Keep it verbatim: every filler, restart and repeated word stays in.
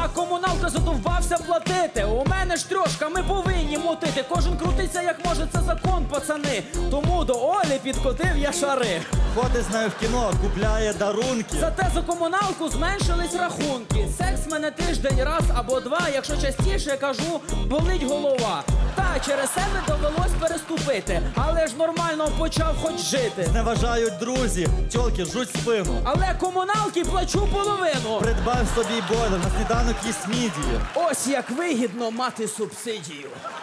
А комуналка задовбався платити. У мене ж трьошка, ми повинні мутити. Кожен крутиться як може, це закон, пацани. Тому до Олі підкотив я шари. Ходить з нею в кіно, купляє дарунки. Зате за комуналку зменшились рахунки. Секс мене тиждень раз або два. Якщо частіше, кажу, болить голова. Та через себе довелось переступити. Але ж нормально почав хоч жити. Зневажають друзі, тьолки жуть спину. Але комуналки плачу половину. Придбав собі бойлер, на сніданок їсть мідії. Ось як вигідно мати субсидію.